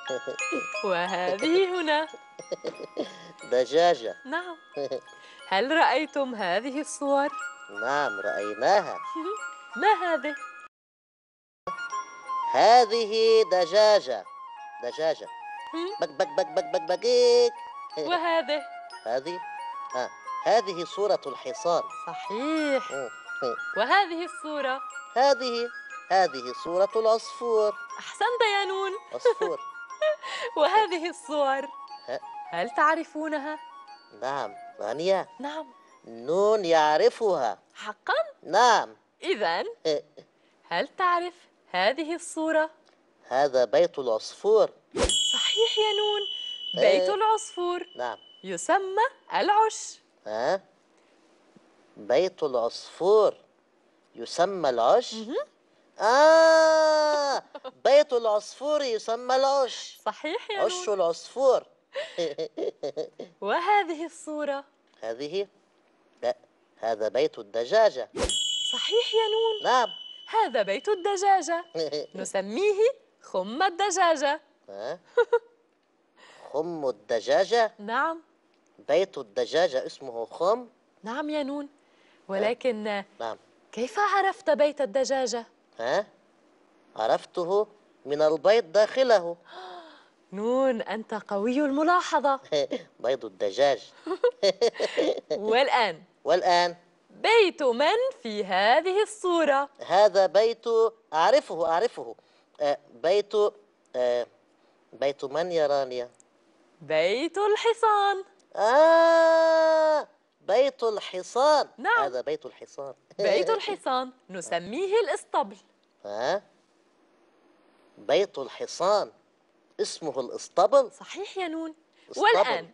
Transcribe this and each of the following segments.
وهذه هنا. دجاجة. نعم. هل رأيتم هذه الصور؟ نعم رأيناها. ما هذه؟ هذه دجاجة. دجاجة. هم؟ بك بك بك بك بك بكيك. وهذه؟ هذه هذه صورة الحصان. صحيح. مم. وهذه الصورة؟ هذه صورة العصفور. أحسنت يا نون. عصفور. وهذه الصور ها. هل تعرفونها؟ نعم رانيا. نعم. نون يعرفها. حقا؟ نعم. إذن هل تعرف هذه الصورة؟ هذا بيت العصفور. صحيح يا نون، بيت العصفور. نعم. يسمى العش. بيت العصفور يسمى العش. بيت العصفور يسمى العش. صحيح يا عش نون. العصفور. وهذه الصورة؟ هذه؟ لا، هذا بيت الدجاجة. صحيح يا نون. نعم. هذا بيت الدجاجة، نسميه خم الدجاجة. خم الدجاجة؟ نعم. بيت الدجاجة اسمه خم؟ نعم يا نون، ولكن نعم. كيف عرفت بيت الدجاجة؟ عرفته من البيض داخله. نون، أنت قوي الملاحظة. بيض الدجاج. والآن بيت من في هذه الصورة؟ هذا بيت أعرفه. بيت من يا رانيا؟ بيت الحصان. بيت الحصان. نعم. هذا بيت الحصان. بيت الحصان نسميه الإسطبل. بيت الحصان اسمه الإسطبل. صحيح يا نون. إسطبل. والآن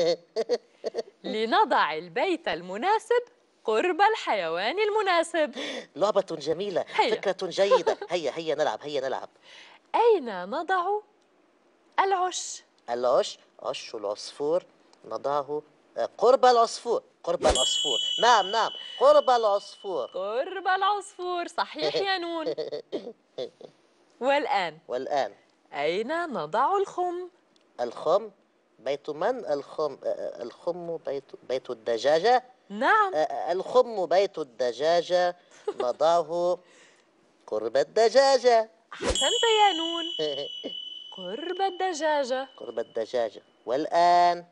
لنضع البيت المناسب قرب الحيوان المناسب. لعبة جميلة. هيا. فكرة جيدة. هيا نلعب. أين نضع العش؟ العش. عش العصفور نضعه قرب العصفور. نعم قرب العصفور. قرب العصفور. صحيح يا نون. والآن أين نضع الخم؟ الخم. بيت من الخم؟ الخم بيت الدجاجة. نعم. الخم بيت الدجاجة، نضعه قرب الدجاجة. أحسنت يا نون. قرب الدجاجة. قرب الدجاجة. والآن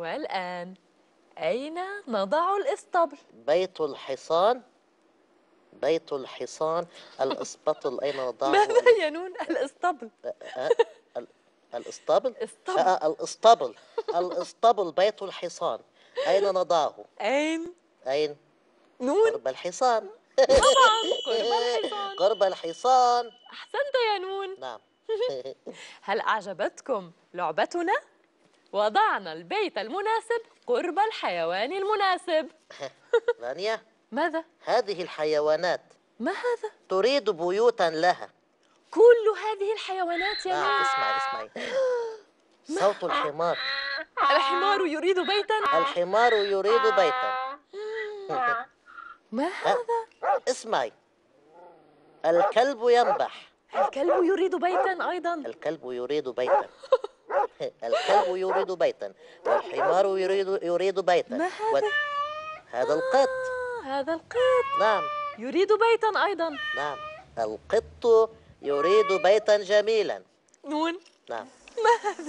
أين نضع الإسطبل؟ بيت الحصان. الإسطبل أين نضعه؟ ماذا يا نون؟ الإسطبل. الإسطبل. الإسطبل. الإسطبل بيت الحصان أين نضعه؟ أين؟ نون. قرب الحصان. طبعا قرب الحصان. قرب الحصان. أحسنت يا نون. نعم. هل أعجبتكم لعبتنا؟ وضعنا البيت المناسب قرب الحيوان المناسب. رانيا. ماذا؟ هذه الحيوانات ما هذا؟ تريد بيوتا لها. كل هذه الحيوانات يا نعم. نون؟ اسمعي صوت الحمار. الحمار يريد بيتا. الحمار يريد بيتا. ما هذا؟ اسمعي. الكلب ينبح. الكلب يريد بيتا أيضا. الكلب يريد بيتا. الكلب يريد بيتا، والحمار يريد بيتا. ما هذا؟ هذا القط. هذا القط. نعم. يريد بيتا أيضا. نعم. القط يريد بيتا جميلا. نون. نعم. ما هذا؟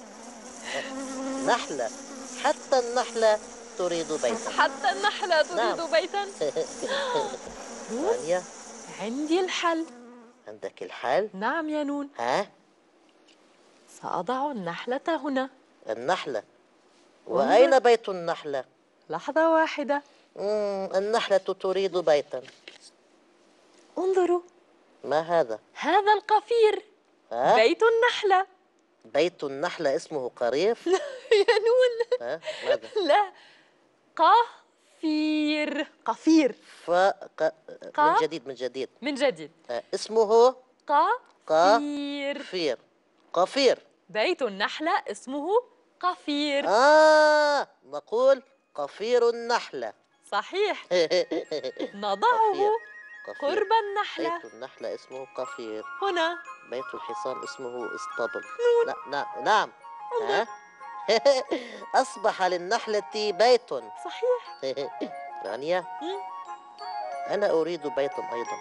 نحلة. حتى النحلة تريد بيتا. حتى النحلة تريد نعم. بيتا. رانيا. عندي الحل. عندك الحل؟ نعم يا نون. سأضع النحلة هنا. النحلة. وأين بيت النحلة؟ لحظة واحدة. النحلة تريد بيتا. انظروا. ما هذا؟ هذا القفير. بيت النحلة. بيت النحلة اسمه قريف؟ يا نون. ماذا؟ لا، قفير. من جديد. اسمه قفير. قفير. بيت النحلة اسمه قفير. نقول قفير النحلة. صحيح. نضعه قفير. قرب النحلة. بيت النحلة اسمه قفير. هنا. بيت الحصان اسمه اسطبل. لا نعم. ها؟ أصبح للنحلة بيت. صحيح. رانيا، مم. أنا أريد بيتا أيضا.